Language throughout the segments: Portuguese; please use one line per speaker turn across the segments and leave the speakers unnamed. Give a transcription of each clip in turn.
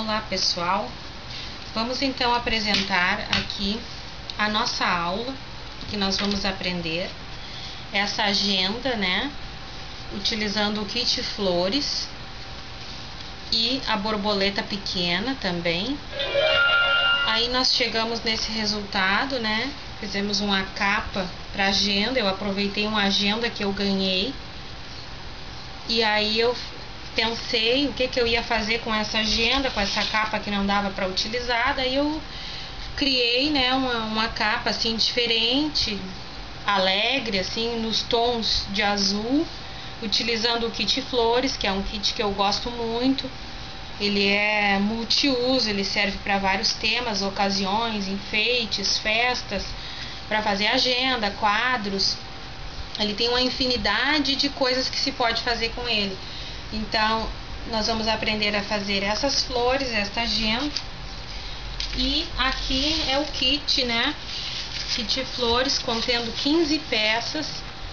Olá pessoal, vamos então apresentar aqui a nossa aula que nós vamos aprender essa agenda, né, utilizando o kit flores e a borboleta pequena também. Aí nós chegamos nesse resultado, né, fizemos uma capa para agenda. Eu aproveitei uma agenda que eu ganhei e aí eu pensei o que eu ia fazer com essa agenda, com essa capa que não dava para utilizar. Daí eu criei, né, uma capa assim diferente, alegre, assim, nos tons de azul, utilizando o kit flores, que é um kit que eu gosto muito. Ele é multiuso, ele serve para vários temas, ocasiões, enfeites, festas, para fazer agenda, quadros. Ele tem uma infinidade de coisas que se pode fazer com ele. Então, nós vamos aprender a fazer essas flores, esta agenda. E aqui é o kit, né? Kit flores contendo 15 peças,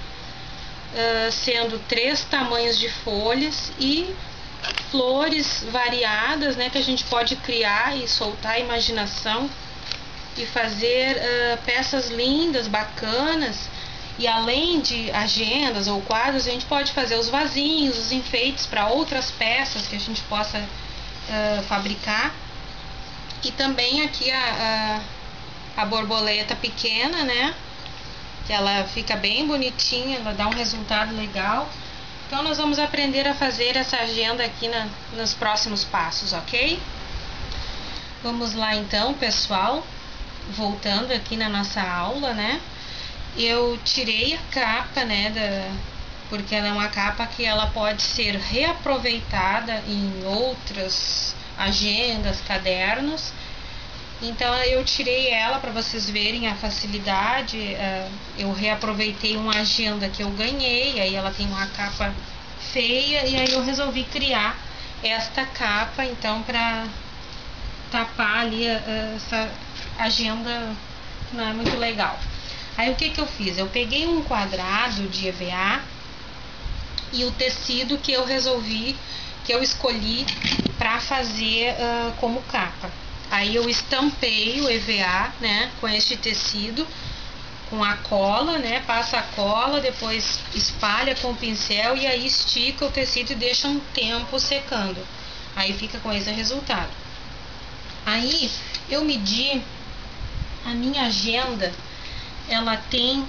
sendo 3 tamanhos de folhas e flores variadas, né? Que a gente pode criar e soltar a imaginação e fazer peças lindas, bacanas. E além de agendas ou quadros, a gente pode fazer os vasinhos, os enfeites para outras peças que a gente possa fabricar. E também aqui a borboleta pequena, né? Que ela fica bem bonitinha, ela dá um resultado legal. Então nós vamos aprender a fazer essa agenda aqui nos próximos passos, ok? Vamos lá então, pessoal. Voltando aqui na nossa aula, né? Eu tirei a capa, né, porque ela é uma capa que ela pode ser reaproveitada em outras agendas, cadernos. Então eu tirei ela para vocês verem a facilidade. Eu reaproveitei uma agenda que eu ganhei, aí ela tem uma capa feia e aí eu resolvi criar esta capa então para tapar ali essa agenda que não é muito legal. Aí o que eu fiz? Eu peguei um quadrado de EVA e o tecido que eu escolhi para fazer como capa. Aí eu estampei o EVA, né, com este tecido, com a cola, né, passa a cola, depois espalha com o pincel e aí estica o tecido e deixa um tempo secando. Aí fica com esse resultado. Aí eu medi a minha agenda. Ela tem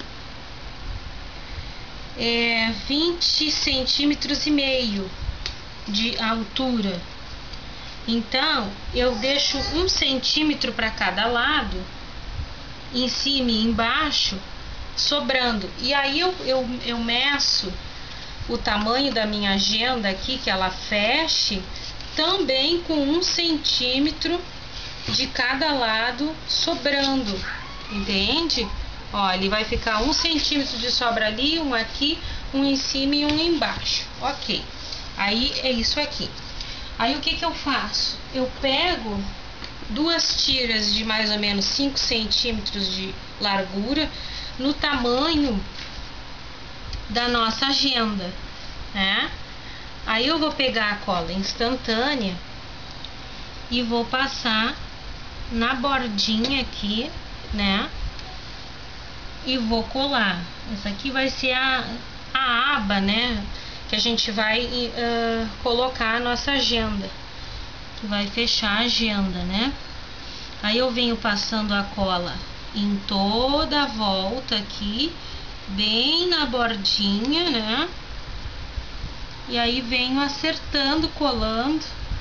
20 centímetros e meio de altura. Então eu deixo 1 centímetro para cada lado, em cima e embaixo, sobrando. E aí eu meço o tamanho da minha agenda aqui, que ela feche, também com 1 centímetro de cada lado sobrando, entende? Ó, ele vai ficar 1 centímetro de sobra ali, um aqui, um em cima e um embaixo. Ok. Aí é isso aqui. Aí o que eu faço? Eu pego 2 tiras de mais ou menos 5 centímetros de largura, no tamanho da nossa agenda, né? Aí eu vou pegar a cola instantânea e vou passar na bordinha aqui, né? E vou colar. Essa aqui vai ser a aba, né, que a gente vai colocar a nossa agenda, que vai fechar a agenda, né? Aí eu venho passando a cola em toda a volta aqui, bem na bordinha, né? E aí venho acertando, colando.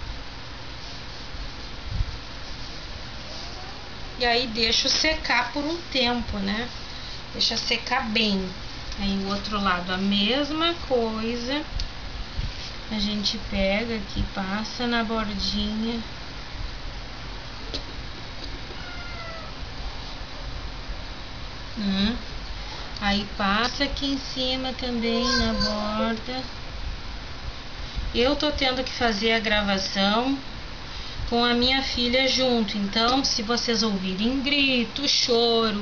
E aí deixo secar por um tempo, né? Deixa secar bem. Aí o outro lado a mesma coisa. A gente pega aqui, passa na bordinha. Aí passa aqui em cima também na borda. Eu tô tendo que fazer a gravação com a minha filha junto. Então, se vocês ouvirem grito, choro,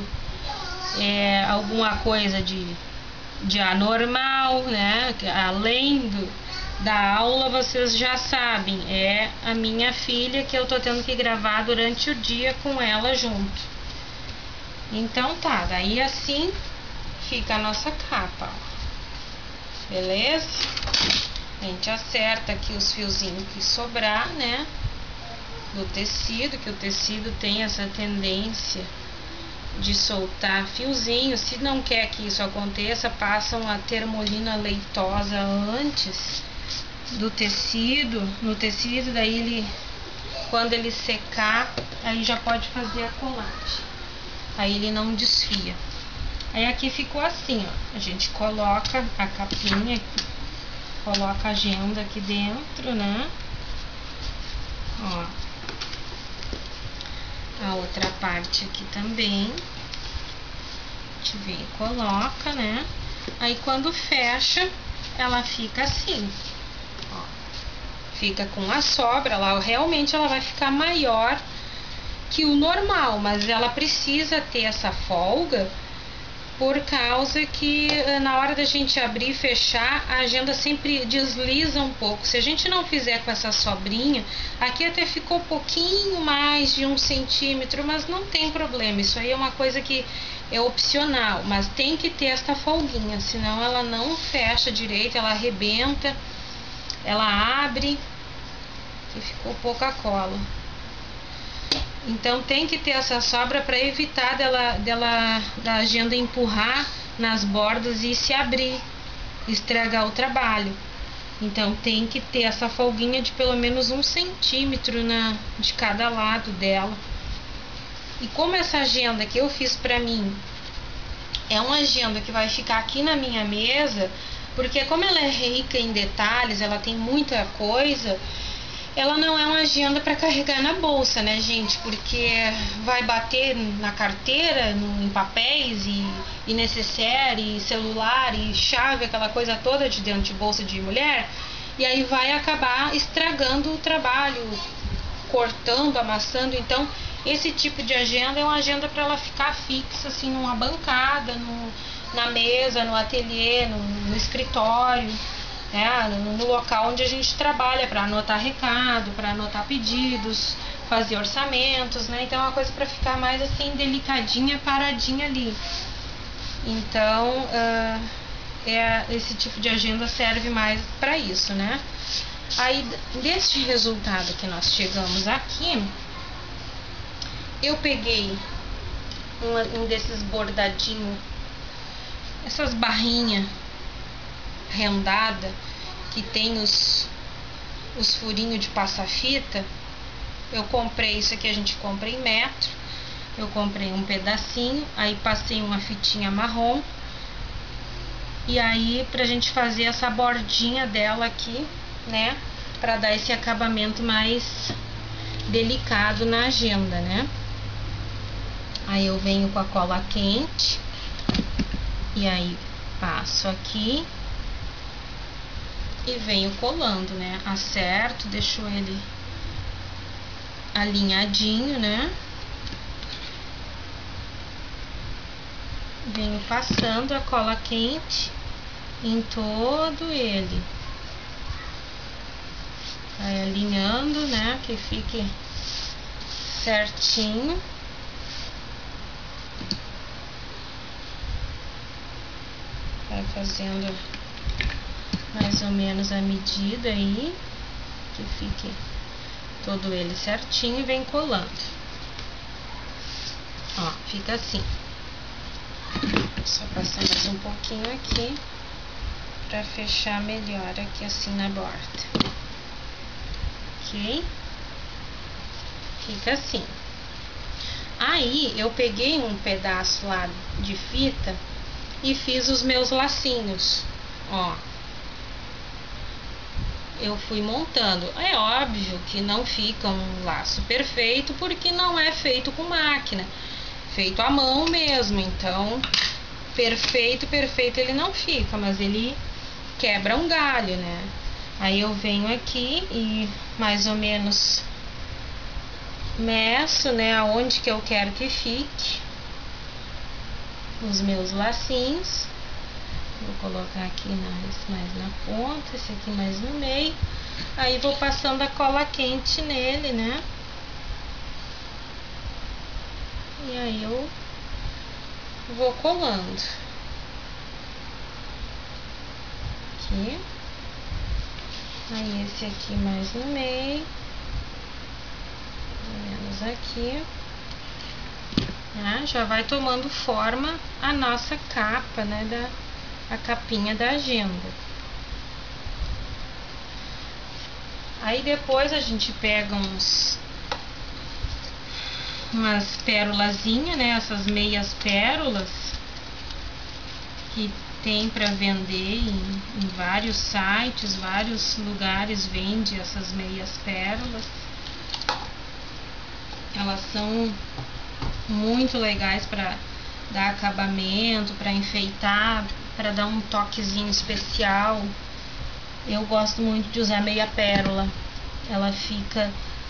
alguma coisa de anormal, né, além da aula vocês já sabem, é a minha filha que eu tô tendo que gravar durante o dia com ela junto. Então tá, daí assim fica a nossa capa, ó. Beleza? A gente acerta aqui os fiozinhos que sobrar, né, do tecido, que o tecido tem essa tendência de soltar fiozinho. Se não quer que isso aconteça, passa uma termolina leitosa antes do tecido, no tecido, daí ele, quando ele secar, aí já pode fazer a colagem, aí ele não desfia. Aí aqui ficou assim, ó, a gente coloca a capinha, coloca a agenda aqui dentro, né, ó, a outra parte aqui também, a gente vem e coloca, né, aí quando fecha, ela fica assim, ó, fica com a sobra, lá realmente ela vai ficar maior que o normal, mas ela precisa ter essa folga, por causa que na hora da gente abrir e fechar, a agenda sempre desliza um pouco. Se a gente não fizer com essa sobrinha, aqui até ficou um pouquinho mais de 1 centímetro, mas não tem problema, isso aí é uma coisa que é opcional, mas tem que ter esta folguinha, senão ela não fecha direito, ela arrebenta, ela abre e ficou pouca cola. Então tem que ter essa sobra para evitar da agenda empurrar nas bordas e se abrir, estragar o trabalho. Então tem que ter essa folguinha de pelo menos 1 centímetro de cada lado dela. E como essa agenda que eu fiz para mim é uma agenda que vai ficar aqui na minha mesa, porque como ela é rica em detalhes, ela tem muita coisa, ela não é uma agenda para carregar na bolsa, né, gente? Porque vai bater na carteira, em papéis e necessaire, e celular e chave, aquela coisa toda de dentro de bolsa de mulher, e aí vai acabar estragando o trabalho, cortando, amassando. Então, esse tipo de agenda é uma agenda para ela ficar fixa, assim, numa bancada, na mesa, no ateliê, no escritório, no local onde a gente trabalha, para anotar recado, para anotar pedidos, fazer orçamentos, né? Então é uma coisa para ficar mais assim delicadinha, paradinha ali. Então esse tipo de agenda serve mais para isso, né? Aí deste resultado que nós chegamos aqui, eu peguei um desses bordadinhos, essas barrinhas rendada que tem os furinhos de passa-fita. Eu comprei isso aqui, a gente compra em metro. Eu comprei um pedacinho, aí passei uma fitinha marrom, e aí pra gente fazer essa bordinha dela aqui, né, pra dar esse acabamento mais delicado na agenda, né. Aí eu venho com a cola quente e aí passo aqui e venho colando, né? Acerto, deixo ele alinhadinho, né? Venho passando a cola quente em todo ele. Vai alinhando, né? Que fique certinho. Vai fazendo mais ou menos a medida aí, que fique todo ele certinho, e vem colando. Ó, fica assim. Só passar mais um pouquinho aqui pra fechar melhor aqui assim na borda. Ok? Fica assim. Aí eu peguei um pedaço lá de fita e fiz os meus lacinhos, ó. Eu fui montando. É óbvio que não fica um laço perfeito, porque não é feito com máquina, feito à mão mesmo. Então, perfeito ele não fica, mas ele quebra um galho, né? Aí eu venho aqui e mais ou menos meço, né, aonde que eu quero que fique os meus lacinhos. Vou colocar aqui esse mais na ponta, esse aqui mais no meio. Aí vou passando a cola quente nele, né? E aí eu vou colando. Aqui. Aí esse aqui mais no meio. Mais ou menos aqui. Já vai tomando forma a nossa capa, né? A capinha da agenda. Aí depois a gente pega umas pérolazinhas, né? Essas meias pérolas que tem para vender em vários sites, vários lugares vende essas meias pérolas. Elas são muito legais para dar acabamento, para enfeitar, para dar um toquezinho especial. Eu gosto muito de usar meia pérola. Ela fica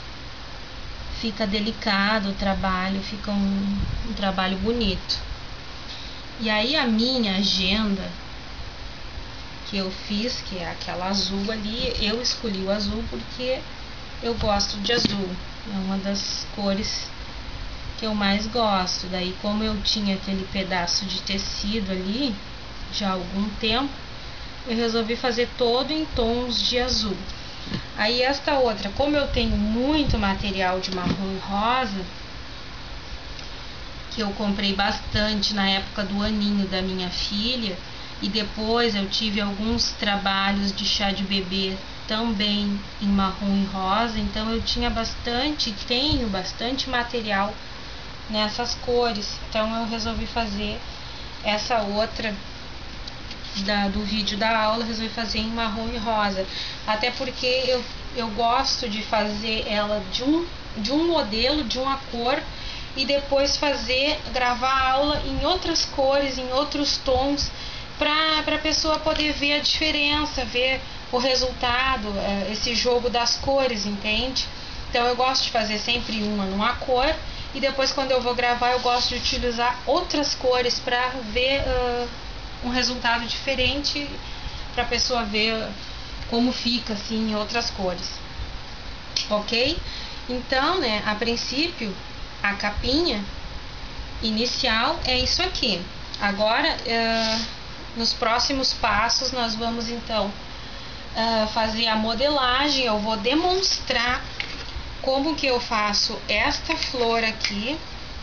delicado o trabalho, fica um trabalho bonito. E aí a minha agenda que eu fiz, que é aquela azul ali, eu escolhi o azul porque eu gosto de azul. É uma das cores que eu mais gosto. Daí, como eu tinha aquele pedaço de tecido ali já há algum tempo, eu resolvi fazer todo em tons de azul. Aí esta outra, como eu tenho muito material de marrom e rosa, que eu comprei bastante na época do aninho da minha filha, e depois eu tive alguns trabalhos de chá de bebê também em marrom e rosa, então eu tinha tenho bastante material nessas cores. Então eu resolvi fazer essa outra do vídeo da aula, resolvi fazer em marrom e rosa, até porque eu gosto de fazer ela de um modelo, de uma cor, e depois gravar a aula em outras cores, em outros tons, para a pessoa poder ver a diferença, ver o resultado, esse jogo das cores, entende? Então eu gosto de fazer sempre uma numa cor, e depois quando eu vou gravar eu gosto de utilizar outras cores para ver um resultado diferente, para a pessoa ver como fica assim em outras cores, ok? Então, né, a princípio a capinha inicial é isso aqui. Agora, nos próximos passos nós vamos então fazer a modelagem. Eu vou demonstrar como que eu faço esta flor aqui.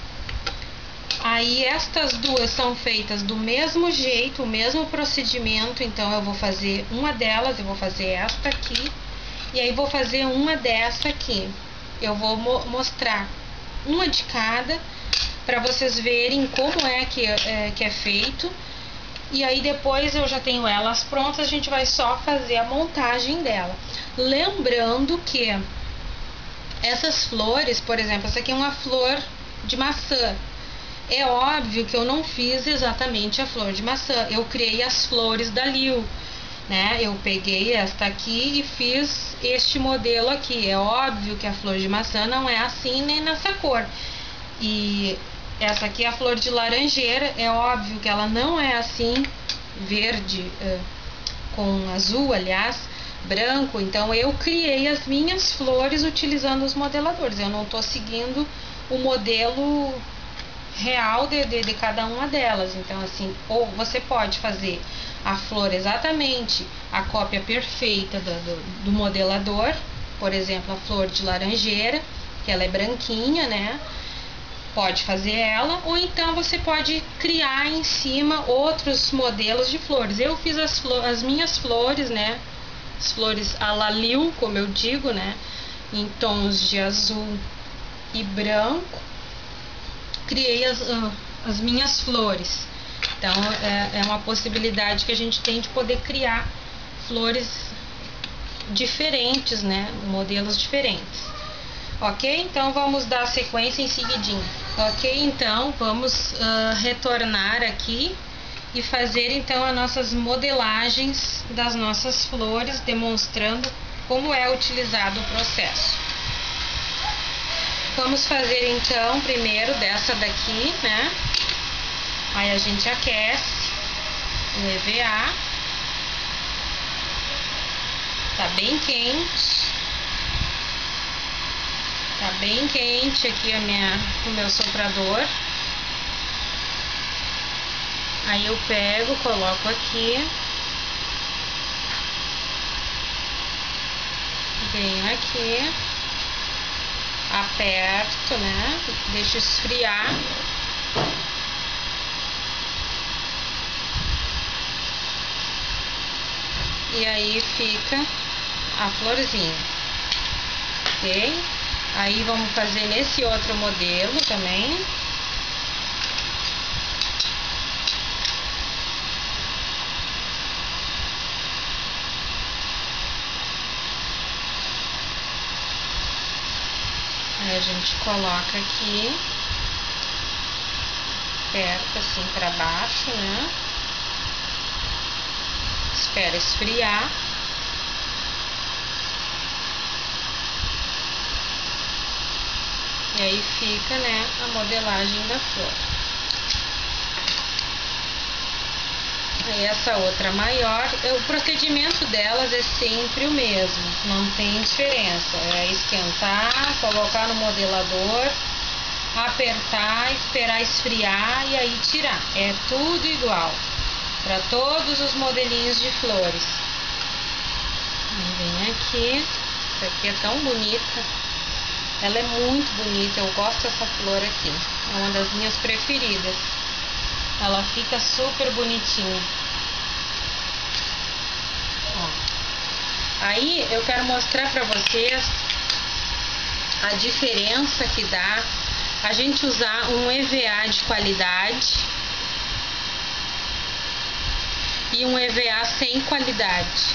Aí estas duas são feitas do mesmo jeito, o mesmo procedimento. Então eu vou fazer uma delas, eu vou fazer esta aqui, e aí vou fazer uma dessa aqui. Eu vou mostrar uma de cada para vocês verem como é que é feito. E aí depois eu já tenho elas prontas, a gente vai só fazer a montagem dela. Lembrando que essas flores, por exemplo, essa aqui é uma flor de maçã. É óbvio que eu não fiz exatamente a flor de maçã, eu criei as flores da Lil, né? Eu peguei esta aqui e fiz este modelo aqui. É óbvio que a flor de maçã não é assim nem nessa cor. E essa aqui é a flor de laranjeira, é óbvio que ela não é assim, verde com azul, aliás, branco. Então eu criei as minhas flores utilizando os modeladores. Eu não estou seguindo o modelo real de cada uma delas. Então assim, ou você pode fazer a flor exatamente a cópia perfeita do modelador, por exemplo, a flor de laranjeira, que ela é branquinha, né? Pode fazer ela, ou então você pode criar em cima outros modelos de flores. Eu fiz as minhas flores, né? As flores à la Lil, como eu digo, né? Em tons de azul e branco. Criei as minhas flores. Então é uma possibilidade que a gente tem de poder criar flores diferentes, né? Modelos diferentes. Ok? Então vamos dar sequência em seguidinho. Ok? Então vamos retornar aqui e fazer então as nossas modelagens das nossas flores, demonstrando como é utilizado o processo. Vamos fazer então primeiro dessa daqui, né? Aí a gente aquece o EVA. Tá bem quente. Tá bem quente aqui o meu soprador. Aí eu pego, coloco aqui. Venho aqui. Aperto, né? Deixo esfriar. E aí fica a florzinha, ok? Aí vamos fazer nesse outro modelo também. Aí a gente coloca aqui, aperta assim pra baixo, né? Espera esfriar. E aí fica, né, a modelagem da flor. Aí essa outra maior, o procedimento delas é sempre o mesmo, não tem diferença. É esquentar, colocar no modelador, apertar, esperar esfriar e aí tirar. É tudo igual para todos os modelinhos de flores. Vem aqui, essa aqui é tão bonita. Ela é muito bonita, eu gosto dessa flor aqui. É uma das minhas preferidas. Ela fica super bonitinha. Ó. Aí eu quero mostrar pra vocês a diferença que dá a gente usar um EVA de qualidade e um EVA sem qualidade.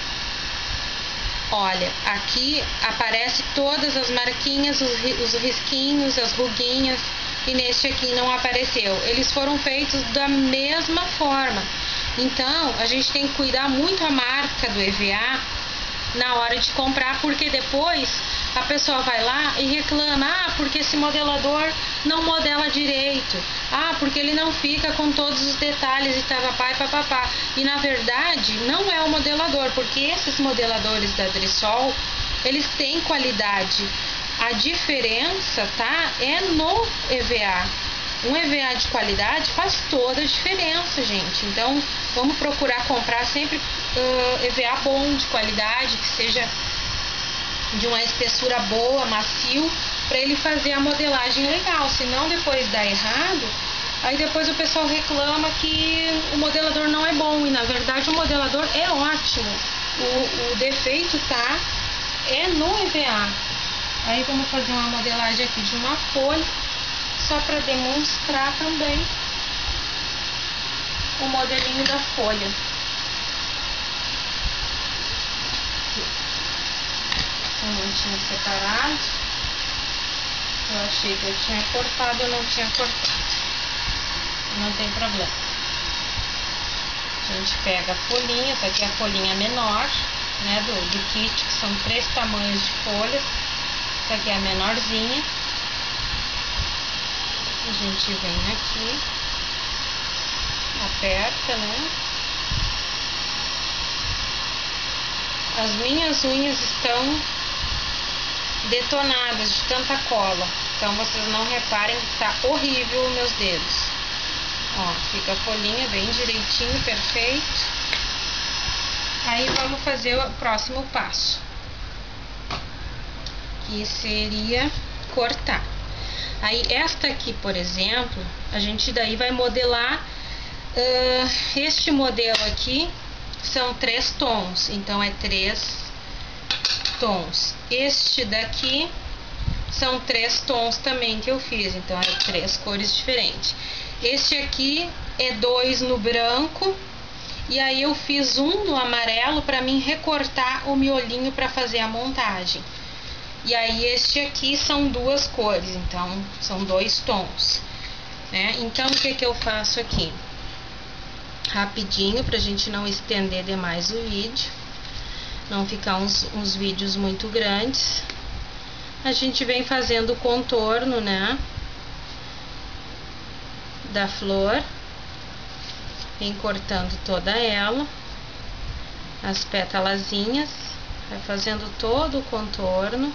Olha, aqui aparece todas as marquinhas, os risquinhos, as ruguinhas, e neste aqui não apareceu. Eles foram feitos da mesma forma. Então, a gente tem que cuidar muito a marca do EVA na hora de comprar, porque depois a pessoa vai lá e reclama: ah, porque esse modelador não modela direito, ah, porque ele não fica com todos os detalhes e papapá e papapá. E na verdade não é o modelador, porque esses modeladores da Drissol, eles têm qualidade. A diferença, tá, é no EVA. Um EVA de qualidade faz toda a diferença, gente. Então vamos procurar comprar sempre EVA bom, de qualidade, que seja de uma espessura boa, macio, para ele fazer a modelagem legal. Senão depois dá errado, aí depois o pessoal reclama que o modelador não é bom, e na verdade o modelador é ótimo. O defeito tá no EVA. Aí vamos fazer uma modelagem aqui de uma folha, só para demonstrar também o modelinho da folha. Eu não tinha separado. Eu achei que eu tinha cortado, eu não tinha cortado. Não tem problema. A gente pega a folhinha, essa aqui é a folhinha menor, né, do kit, que são 3 tamanhos de folhas. Essa aqui é a menorzinha. A gente vem aqui, aperta, né? As minhas unhas estão detonadas de tanta cola, então vocês não reparem que tá horrível os meus dedos. Ó, fica a folhinha bem direitinho, perfeito. Aí vamos fazer o próximo passo, que seria cortar. Aí esta aqui, por exemplo, a gente daí vai modelar. Este modelo aqui são 3 tons, então é 3 tons. Este daqui são 3 tons também que eu fiz, então é 3 cores diferentes. Este aqui é 2 no branco, e aí eu fiz um no amarelo para mim recortar o miolinho para fazer a montagem. E aí este aqui são 2 cores, então são 2 tons, né? Então o que eu faço aqui? Rapidinho, pra gente não estender demais o vídeo, não ficar uns vídeos muito grandes. A gente vem fazendo o contorno, né, da flor. Vem cortando toda ela, as pétalazinhas, vai fazendo todo o contorno.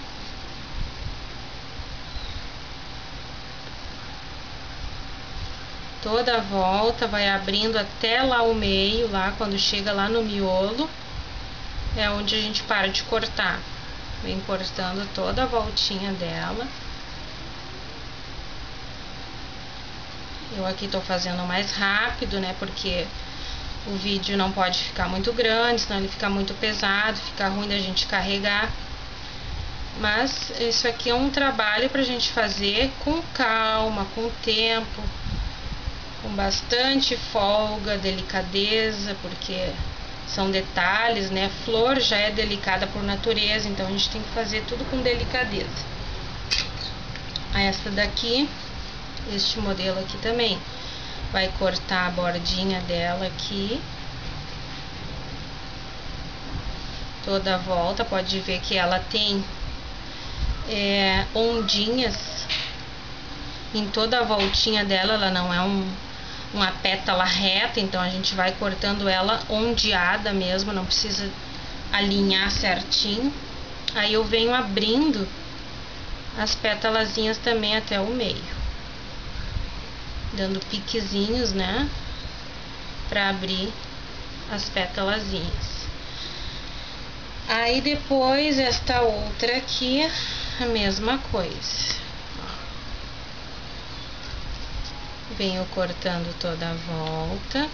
Toda a volta, vai abrindo até lá o meio, lá quando chega lá no miolo, é onde a gente para de cortar. Vem cortando toda a voltinha dela. Eu aqui tô fazendo mais rápido, né, porque o vídeo não pode ficar muito grande, senão ele fica muito pesado, fica ruim da gente carregar. Mas isso aqui é um trabalho pra gente fazer com calma, com tempo, com bastante folga, delicadeza, porque são detalhes, né? Flor já é delicada por natureza, então a gente tem que fazer tudo com delicadeza. Essa daqui, este modelo aqui também, vai cortar a bordinha dela aqui, toda a volta. Pode ver que ela tem ondinhas em toda a voltinha dela, ela não é uma pétala reta, então a gente vai cortando ela ondeada mesmo, não precisa alinhar certinho. Aí eu venho abrindo as pétalazinhas também até o meio, dando piquezinhos, né, pra abrir as pétalazinhas. Aí depois esta outra aqui, a mesma coisa. Venho cortando toda a volta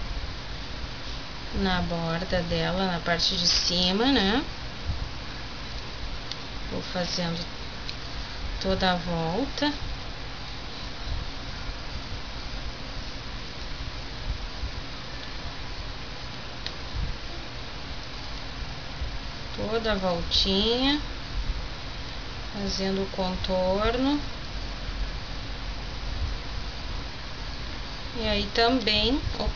na borda dela, na parte de cima, né? Vou fazendo toda a volta. Toda a voltinha, fazendo o contorno. E aí também,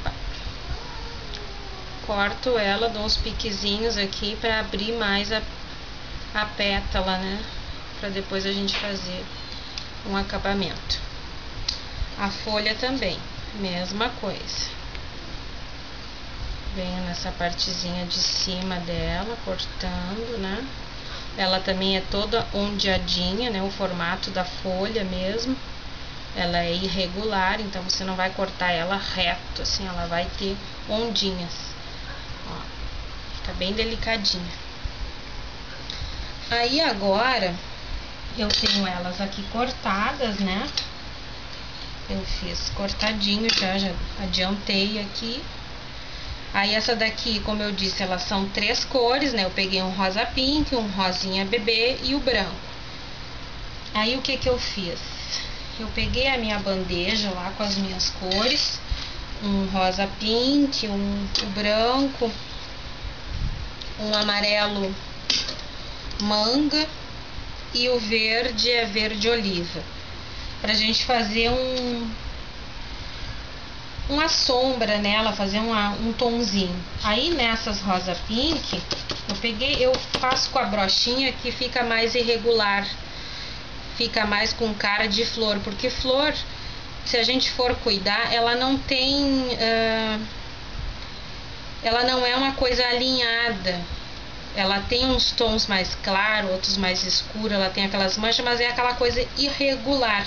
corto ela, dou uns piquezinhos aqui para abrir mais a pétala, né? Para depois a gente fazer um acabamento. A folha também, mesma coisa. Venho nessa partezinha de cima dela, cortando, né? Ela também é toda ondeadinha, né? O formato da folha mesmo. Ela é irregular, então você não vai cortar ela reto, assim, ela vai ter ondinhas. Ó, fica bem delicadinha. Aí agora, eu tenho elas aqui cortadas, né? Eu fiz cortadinho, já adiantei aqui. Aí essa daqui, como eu disse, elas são 3 cores, né? Eu peguei um rosa pink, um rosinha bebê e o branco. Aí o que que eu fiz? Eu peguei a minha bandeja lá com as minhas cores, um rosa pink, um branco, um amarelo manga e o verde é verde oliva, pra gente fazer uma sombra nela, fazer um tonzinho. Aí nessas rosa pink, eu faço com a brochinha que fica mais irregular, fica mais com cara de flor, porque flor, se a gente for cuidar, ela não tem, ela não é uma coisa alinhada, ela tem uns tons mais claros, outros mais escuros, ela tem aquelas manchas, mas é aquela coisa irregular.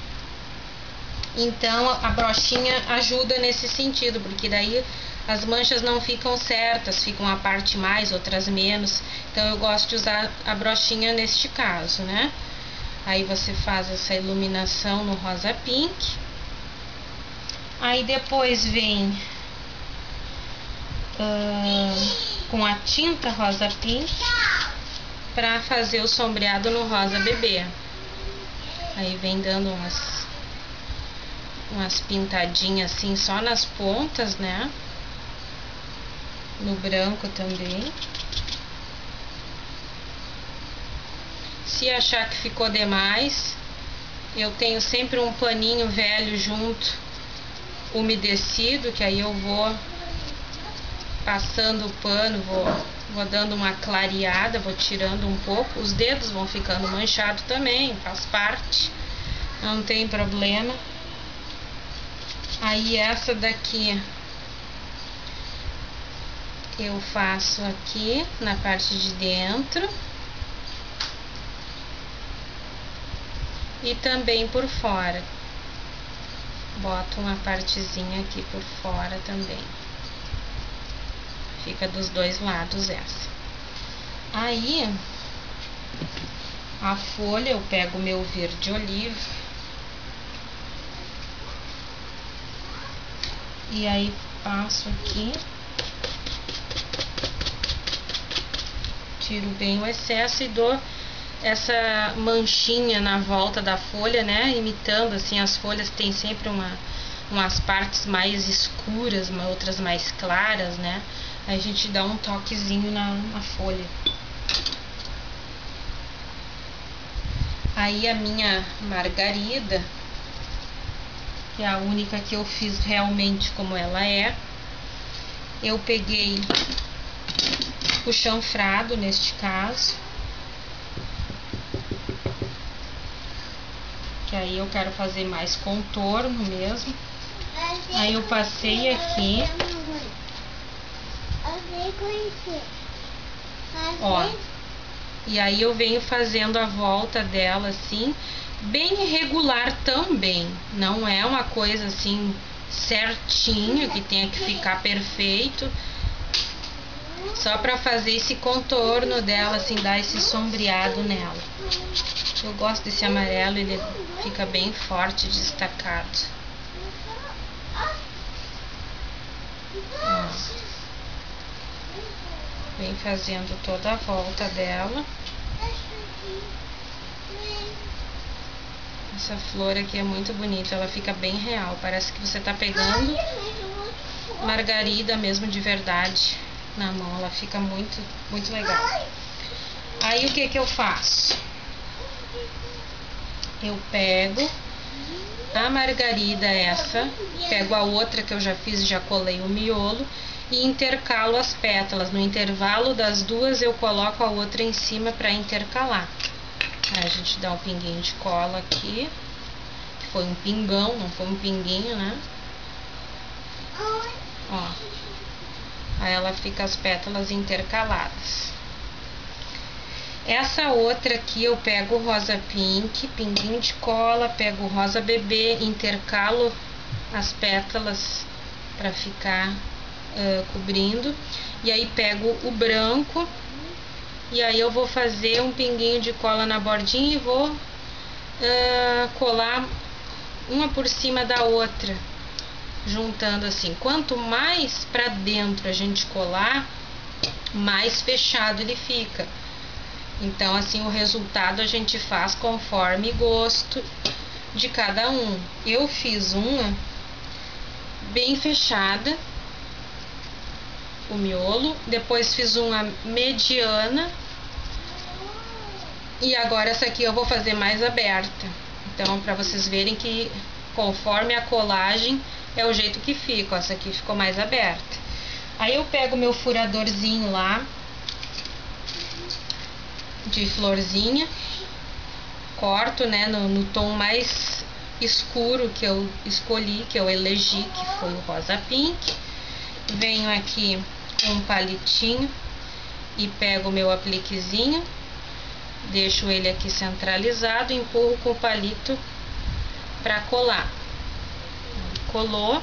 Então a brochinha ajuda nesse sentido, porque daí as manchas não ficam certas, ficam a parte mais, outras menos. Então eu gosto de usar a brochinha neste caso, né? Aí você faz essa iluminação no rosa pink. Aí depois vem com a tinta rosa pink para fazer o sombreado no rosa bebê. Aí vem dando umas pintadinhas assim só nas pontas, né? No branco também. Se achar que ficou demais, eu tenho sempre um paninho velho junto, umedecido, que aí eu vou passando o pano, vou dando uma clareada, vou tirando um pouco. Os dedos vão ficando manchados também, faz parte, não tem problema. Aí essa daqui eu faço aqui na parte de dentro e também por fora. Boto uma partezinha aqui por fora também. Fica dos dois lados essa. Aí, a folha, eu pego o meu verde oliva e aí passo aqui, tiro bem o excesso e dou essa manchinha na volta da folha, né? Imitando assim, as folhas tem sempre umas partes mais escuras, outras mais claras, né? Aí a gente dá um toquezinho na folha. Aí a minha margarida, que é a única que eu fiz realmente como ela é, eu peguei o chanfrado neste caso, que aí eu quero fazer mais contorno mesmo. Aí eu passei aqui, ó, e aí eu venho fazendo a volta dela assim, bem irregular também, não é uma coisa assim certinha que tenha que ficar perfeito, só para fazer esse contorno dela, assim, dar esse sombreado nela. Eu gosto desse amarelo, ele fica bem forte, destacado. Ó. Vem fazendo toda a volta dela. Essa flor aqui é muito bonita, ela fica bem real, parece que você tá pegando margarida mesmo de verdade na mão, ela fica muito, muito legal. Aí o que que eu faço? Eu pego a margarida essa, pego a outra que eu já fiz e já colei o miolo e intercalo as pétalas. No intervalo das duas eu coloco a outra em cima para intercalar. Aí a gente dá um pinguinho de cola aqui, que foi um pingão, não foi um pinguinho, né? Ó. Aí ela fica as pétalas intercaladas. Essa outra aqui eu pego o rosa pink, pinguinho de cola, pego o rosa bebê, intercalo as pétalas para ficar cobrindo. E aí pego o branco e aí eu vou fazer um pinguinho de cola na bordinha e vou colar uma por cima da outra, juntando assim. Quanto mais para dentro a gente colar, mais fechado ele fica. Então assim o resultado a gente faz conforme gosto de cada um. Eu fiz uma bem fechada, o miolo, depois fiz uma mediana e agora essa aqui eu vou fazer mais aberta. Então para vocês verem que conforme a colagem é o jeito que fica. Essa aqui ficou mais aberta. Aí eu pego meu furadorzinho lá de florzinha, corto, né, no tom mais escuro que eu escolhi, que eu elegi, que foi o rosa pink. Venho aqui com um palitinho e pego o meu apliquezinho, deixo ele aqui centralizado, empurro com o palito para colar. Colou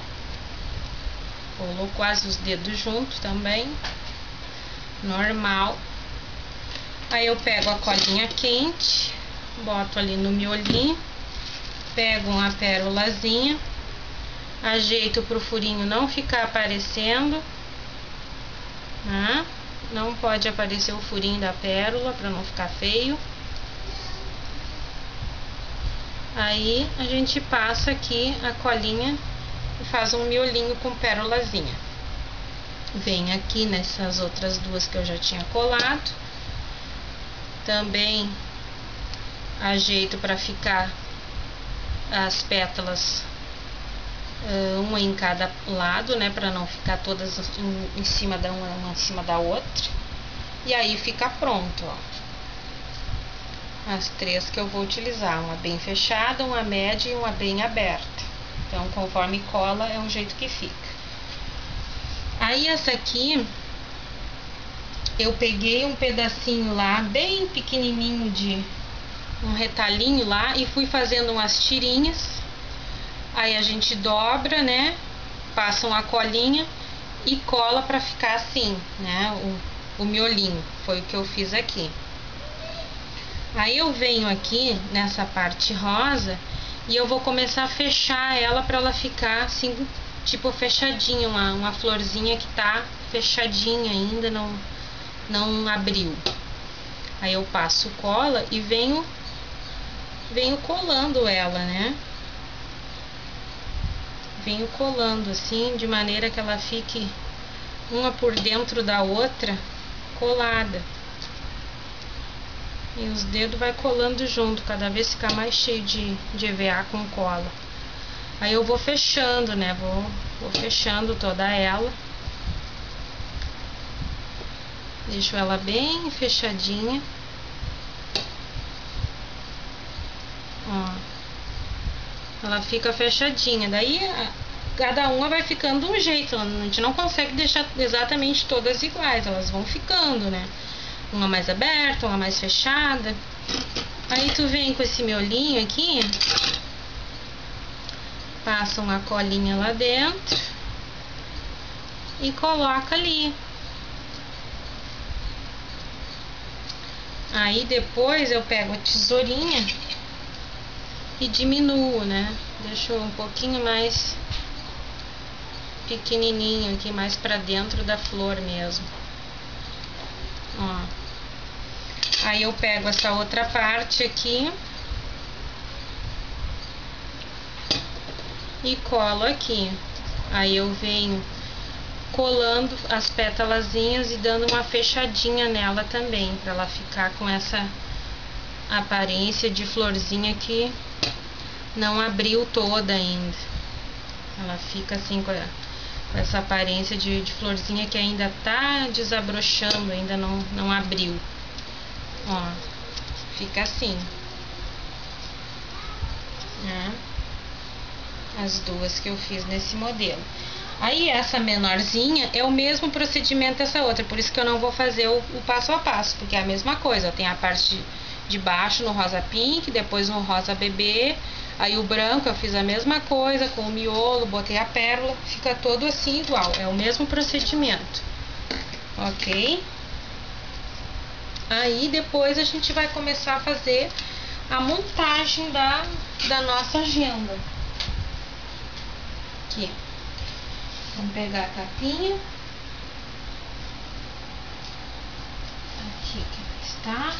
quase os dedos juntos também, normal. Aí eu pego a colinha quente, boto ali no miolinho, pego uma pérolazinha, ajeito para o furinho não ficar aparecendo, né? Não pode aparecer o furinho da pérola para não ficar feio. Aí a gente passa aqui a colinha e faz um miolinho com pérolazinha. Vem aqui nessas outras duas que eu já tinha colado. Também ajeito para ficar as pétalas uma em cada lado, né, para não ficar todas em cima da uma em cima da outra. E aí fica pronto, ó. As três que eu vou utilizar, uma bem fechada, uma média e uma bem aberta. Então, conforme cola é o jeito que fica. Aí essa aqui eu peguei um pedacinho lá, bem pequenininho, de um retalhinho lá, e fui fazendo umas tirinhas. Aí a gente dobra, né, passa uma colinha e cola pra ficar assim, né, o miolinho. Foi o que eu fiz aqui. Aí eu venho aqui nessa parte rosa e eu vou começar a fechar ela pra ela ficar assim, tipo fechadinha, uma florzinha que tá fechadinha ainda, não abriu. Aí eu passo cola e venho colando ela, né? Venho colando assim, de maneira que ela fique uma por dentro da outra, colada. E os dedos vai colando junto, cada vez ficar mais cheio de EVA com cola. Aí eu vou fechando, né? Vou fechando toda ela. Deixo ela bem fechadinha. Ó. Ela fica fechadinha. Daí cada uma vai ficando de um jeito. A gente não consegue deixar exatamente todas iguais. Elas vão ficando, né? Uma mais aberta, uma mais fechada. Aí tu vem com esse miolinho aqui, passa uma colinha lá dentro e coloca ali. Aí depois eu pego a tesourinha e diminuo, né? Deixo um pouquinho mais pequenininho aqui, mais pra dentro da flor mesmo. Ó. Aí eu pego essa outra parte aqui e colo aqui. Aí eu venho colando as pétalazinhas e dando uma fechadinha nela também, para ela ficar com essa aparência de florzinha que não abriu toda ainda. Ela fica assim com essa aparência de florzinha que ainda tá desabrochando, ainda não abriu. Ó, fica assim, né? As duas que eu fiz nesse modelo. Aí essa menorzinha é o mesmo procedimento dessa outra, por isso que eu não vou fazer o passo a passo, porque é a mesma coisa. Tem a parte de baixo no rosa pink, depois no rosa bebê, aí o branco eu fiz a mesma coisa com o miolo, botei a pérola, fica todo assim igual, é o mesmo procedimento, ok? Aí depois a gente vai começar a fazer a montagem da nossa agenda. Aqui. Vamos pegar a capinha. Aqui que está.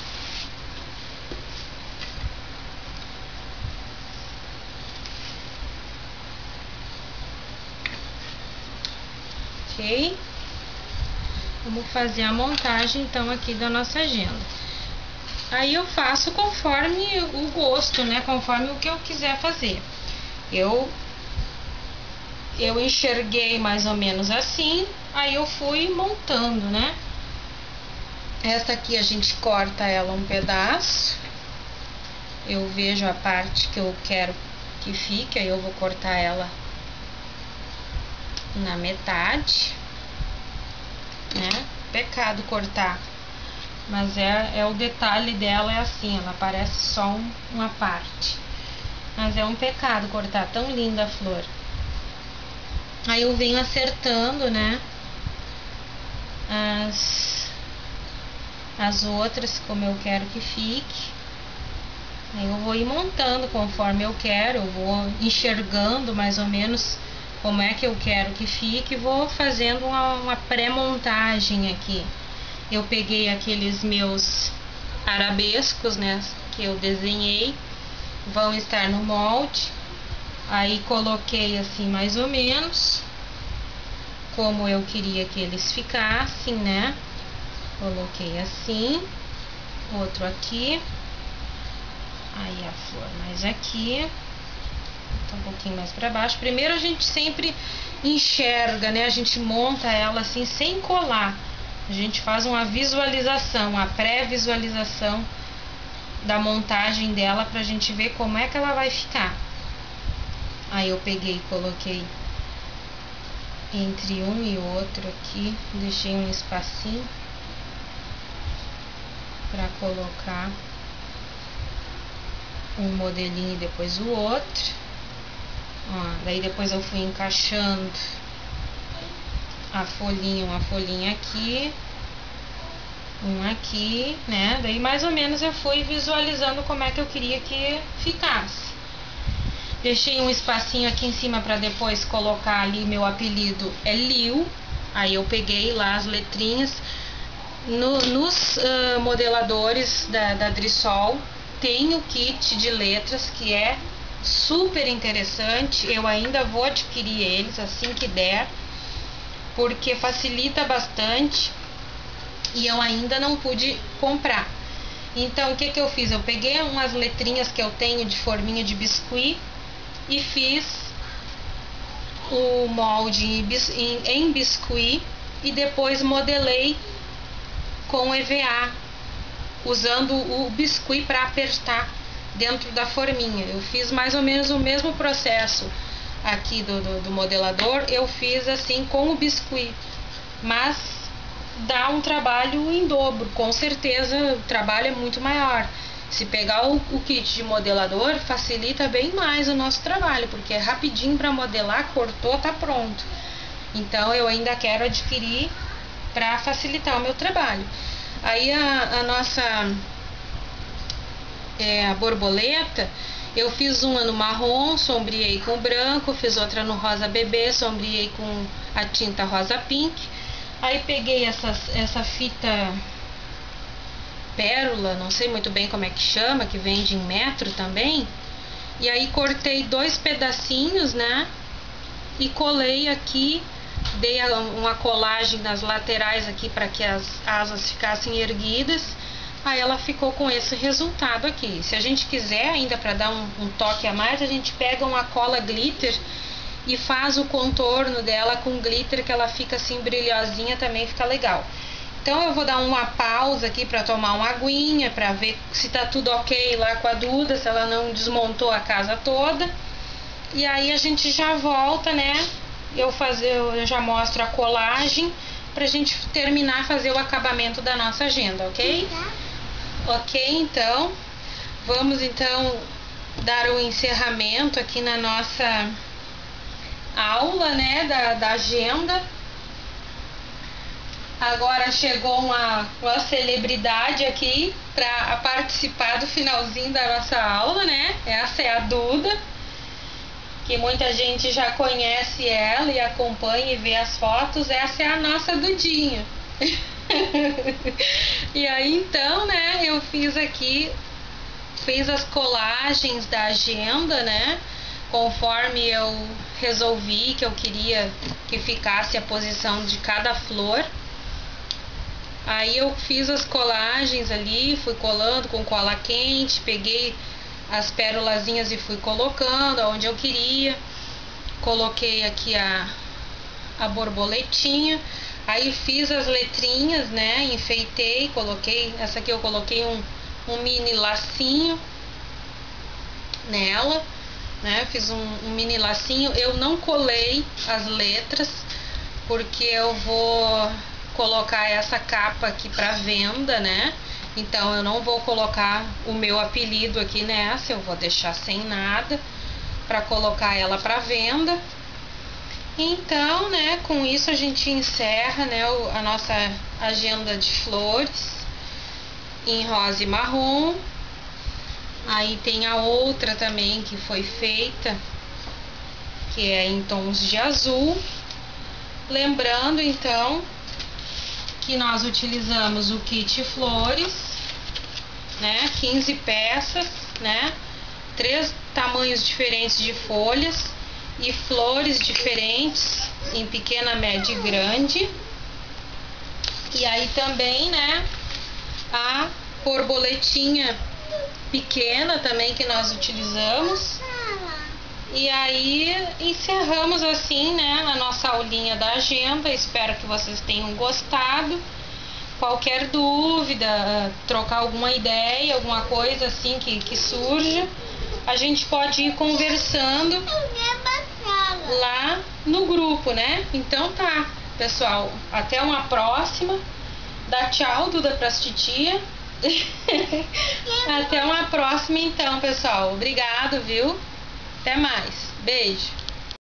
Ok. Vamos fazer a montagem então aqui da nossa agenda. Aí eu faço conforme o gosto, né? Conforme o que eu quiser fazer. Eu enxerguei mais ou menos assim, aí eu fui montando, né? Essa aqui a gente corta ela um pedaço. Eu vejo a parte que eu quero que fique, aí eu vou cortar ela na metade. Né? Pecado cortar, mas é o detalhe dela, é assim, ela parece só uma parte, mas é um pecado cortar tão linda a flor. Aí eu venho acertando, né, as outras como eu quero que fique. Aí eu vou ir montando conforme eu quero, eu vou enxergando mais ou menos como é que eu quero que fique, vou fazendo uma pré-montagem aqui. Eu peguei aqueles meus arabescos, né, que eu desenhei, vão estar no molde. Aí coloquei assim mais ou menos como eu queria que eles ficassem, né? Coloquei assim, outro aqui, aí a flor mais aqui. Um pouquinho mais para baixo. Primeiro a gente sempre enxerga, né? A gente monta ela assim sem colar. A gente faz uma visualização, uma pré-visualização da montagem dela pra gente ver como é que ela vai ficar. Aí eu peguei e coloquei entre um e outro aqui, deixei um espacinho colocar um modelinho e depois o outro. Ó, daí depois eu fui encaixando a folhinha, uma folhinha aqui, um aqui, né? Daí mais ou menos eu fui visualizando como é que eu queria que ficasse. Deixei um espacinho aqui em cima para depois colocar ali, meu apelido é Liu. Aí eu peguei lá as letrinhas. Nos modeladores da Drisol tem o kit de letras que é super interessante. Eu ainda vou adquirir eles assim que der, porque facilita bastante e eu ainda não pude comprar. Então o que eu fiz? Eu peguei umas letrinhas que eu tenho de forminha de biscuit e fiz o molde em biscuit e depois modelei com EVA, usando o biscuit para apertar dentro da forminha. Eu fiz mais ou menos o mesmo processo aqui do modelador, eu fiz assim com o biscuit, mas dá um trabalho em dobro, com certeza o trabalho é muito maior. Se pegar o kit de modelador, facilita bem mais o nosso trabalho, porque é rapidinho para modelar, cortou, tá pronto. Então eu ainda quero adquirir para facilitar o meu trabalho. Aí a nossa a borboleta, eu fiz uma no marrom, sombreei com branco, fiz outra no rosa bebê, sombreei com a tinta rosa pink. Aí peguei essa fita pérola, não sei muito bem como é que chama, que vende em metro também. E aí cortei 2 pedacinhos, né? E colei aqui, dei uma colagem nas laterais aqui para que as asas ficassem erguidas. Aí ela ficou com esse resultado aqui. Se a gente quiser ainda para dar um toque a mais, a gente pega uma cola glitter e faz o contorno dela com glitter, que ela fica assim brilhosinha, também fica legal. Então eu vou dar uma pausa aqui para tomar uma aguinha, para ver se tá tudo ok lá com a Duda, se ela não desmontou a casa toda. E aí a gente já volta, né? Eu já mostro a colagem pra gente terminar, fazer o acabamento da nossa agenda, ok? Ok, então vamos então dar o encerramento aqui na nossa aula, né, da agenda. Agora chegou uma celebridade aqui para participar do finalzinho da nossa aula, né? Essa é a Duda, que muita gente já conhece ela e acompanha e vê as fotos. Essa é a nossa Dudinha. E aí então, né, eu fiz as colagens da agenda, né, conforme eu resolvi que eu queria que ficasse a posição de cada flor. Aí eu fiz as colagens ali, fui colando com cola quente, peguei as pérolazinhas e fui colocando onde eu queria. Coloquei aqui a borboletinha. Aí fiz as letrinhas, né? Enfeitei, coloquei. Essa aqui eu coloquei um mini lacinho nela, né? Fiz um mini lacinho. Eu não colei as letras, porque eu vou colocar essa capa aqui para venda, né? Então eu não vou colocar o meu apelido aqui nessa, eu vou deixar sem nada para colocar ela para venda. Então, né, com isso a gente encerra, né, a nossa agenda de flores em rosa e marrom. Aí tem a outra também que foi feita, que é em tons de azul. Lembrando então que nós utilizamos o kit flores, né, 15 peças, né, 3 tamanhos diferentes de folhas e flores diferentes em pequena, média e grande. E aí também, né, a borboletinha pequena também que nós utilizamos. E aí encerramos assim, né, a nossa aulinha da agenda. Espero que vocês tenham gostado. Qualquer dúvida, trocar alguma ideia, alguma coisa assim que surja, a gente pode ir conversando lá no grupo, né? Então tá, pessoal, até uma próxima. Dá tchau, Duda, pras titia. Até uma próxima então, pessoal. Obrigado, viu? Até mais. Beijo.